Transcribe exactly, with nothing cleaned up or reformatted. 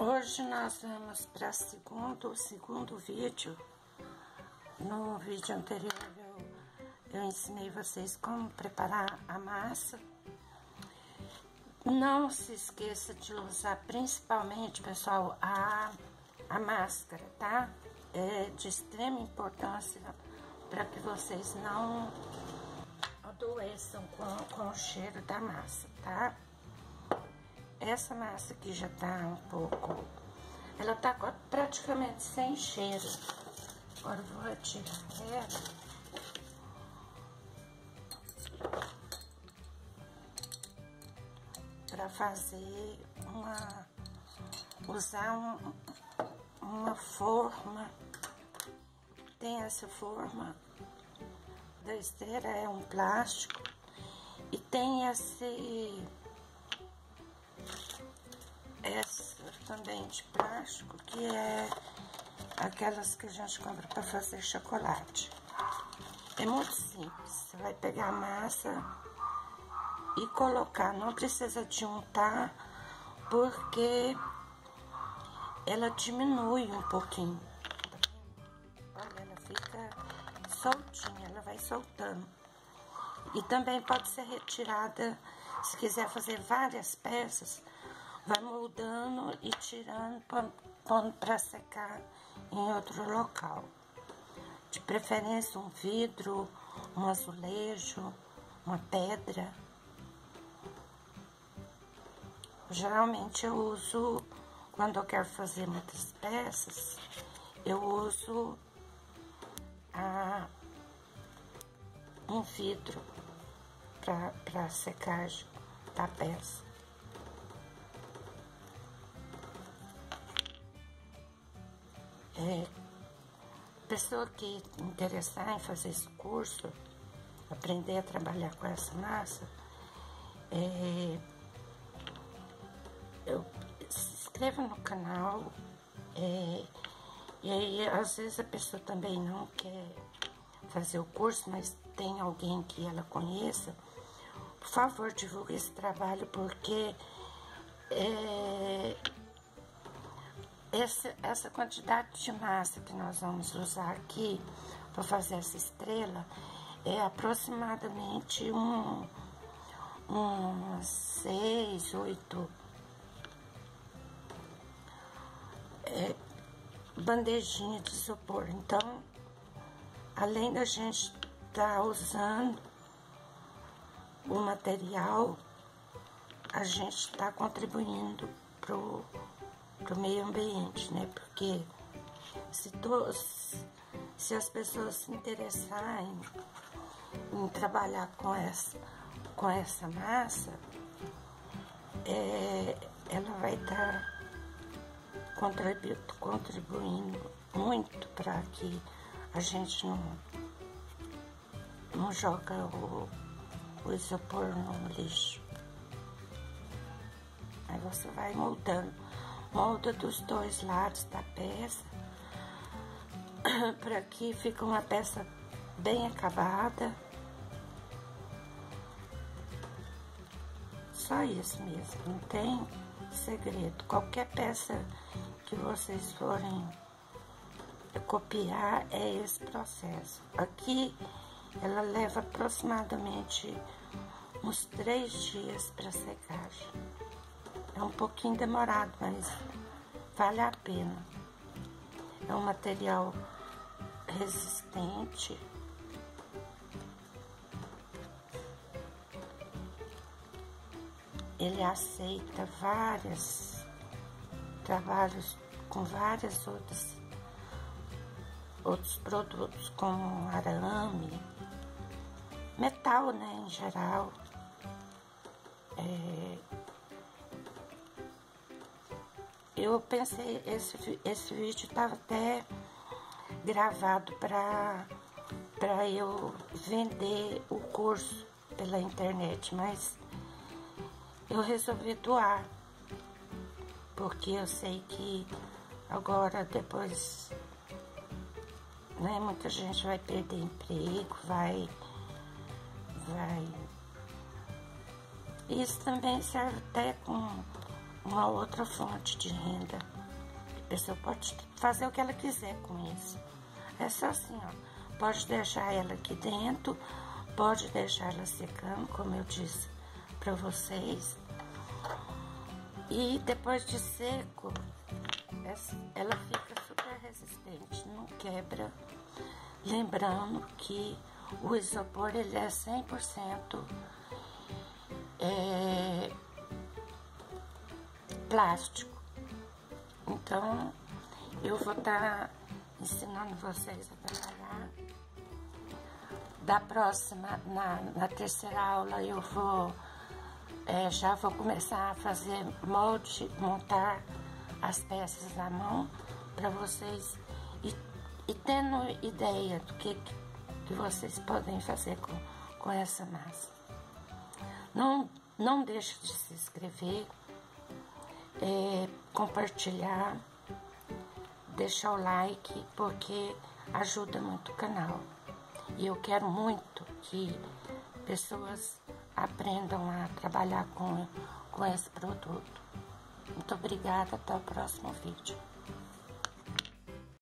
Hoje nós vamos para segundo, o segundo vídeo. No vídeo anterior eu, eu ensinei vocês como preparar a massa. Não se esqueça de usar principalmente, pessoal, a, a máscara, tá? É de extrema importância para que vocês não adoeçam com, com o cheiro da massa, tá? Essa massa aqui já tá um pouco... Ela tá praticamente sem cheiro. Agora eu vou retirar ela. Pra fazer uma... Usar um, uma forma. Tem essa forma da esteira, é um plástico. E tem esse... Essa também de plástico, que é aquelas que a gente compra para fazer chocolate. É muito simples. Você vai pegar a massa e colocar. Não precisa de untar, porque ela diminui um pouquinho. Olha, ela fica soltinha, ela vai soltando. E também pode ser retirada, se quiser fazer várias peças, vai moldando e tirando, pondo para secar em outro local. De preferência um vidro, um azulejo, uma pedra. Geralmente eu uso, quando eu quero fazer muitas peças, eu uso a, um vidro para secagem da peça. É, pessoa que interessar em fazer esse curso, aprender a trabalhar com essa massa, é, eu, se inscreva no canal, é, e aí às vezes a pessoa também não quer fazer o curso, mas tem alguém que ela conheça, por favor, divulgue esse trabalho, porque é, Essa, essa quantidade de massa que nós vamos usar aqui para fazer essa estrela é aproximadamente um, um seis, oito é, bandejinhas de isopor. Então, além da gente estar tá usando o material, a gente está contribuindo pro pro meio ambiente, né? Porque se, to, se as pessoas se interessarem em trabalhar com essa, com essa massa, é, ela vai estar tá contribu, contribuindo muito para que a gente não, não joga o, o isopor no lixo. Aí você vai moldando. Molda dos dois lados da peça, para que fique uma peça bem acabada. Só isso mesmo, não tem segredo. Qualquer peça que vocês forem copiar é esse processo. Aqui ela leva aproximadamente uns três dias para secagem. É um pouquinho demorado, mas vale a pena. É um material resistente. Ele aceita vários trabalhos com várias outras outros produtos, como arame, metal, né, em geral. É, Eu pensei, esse, esse vídeo estava até gravado para para eu vender o curso pela internet, mas eu resolvi doar, porque eu sei que agora, depois, né, muita gente vai perder emprego, vai, vai... Isso também serve até com uma outra fonte de renda. pessoa pode fazer o que ela quiser com isso. É só assim, ó. Pode deixar ela aqui dentro, pode deixar ela secando, como eu disse pra vocês. E depois de seco, ela fica super resistente, não quebra. Lembrando que o isopor, ele é cem por cento é, plástico. Então, eu vou estar ensinando vocês a trabalhar. Da próxima, na, na terceira aula, eu vou, é, já vou começar a fazer molde, montar as peças à mão, para vocês e, e tendo ideia do que, que vocês podem fazer com, com essa massa. Não, não deixe de se inscrever, é, compartilhar, deixar o like, porque ajuda muito o canal. E eu quero muito que pessoas aprendam a trabalhar com, com esse produto. Muito obrigada, até o próximo vídeo.